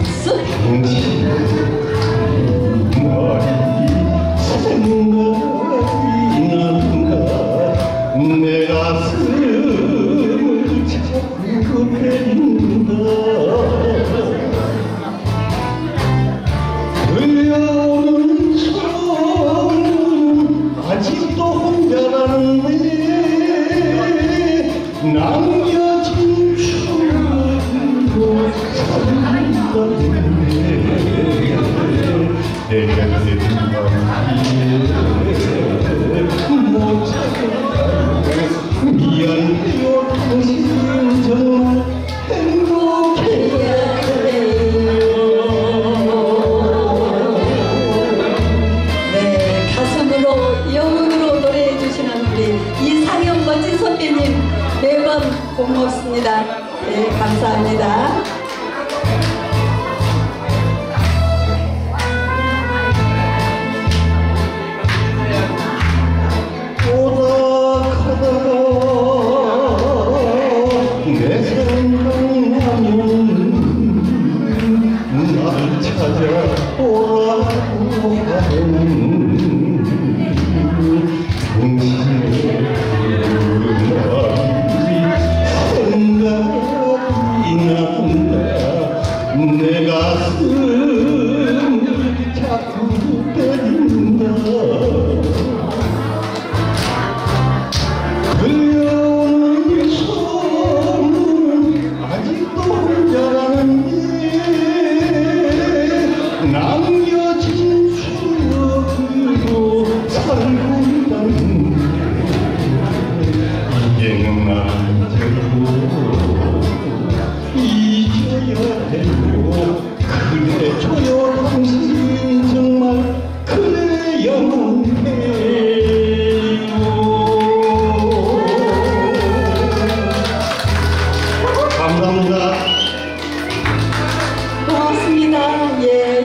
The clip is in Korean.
내 가슴을 자꾸 베린다. 들려오는 소문 아직도 혼자라는데 남겨진 추억으로 산다는데 내 곁에 못 찾아가고 미안해요. 당신은 정말 행복해요. 네, 가슴으로 영혼으로 노래해 주시는 우리 이상형 멋진 선배님 매번 고맙습니다. 네, 감사합니다. 내 생각나면 나를 찾아오라고 하는 당신의 생각이 난다. 내 가슴을 자꾸 때린다. 들려오는 소문 아직도 혼자라는데 남겨진 추억으로 살고 있다는데 이제는 남자고 잊어야 해요. 그래 줘요.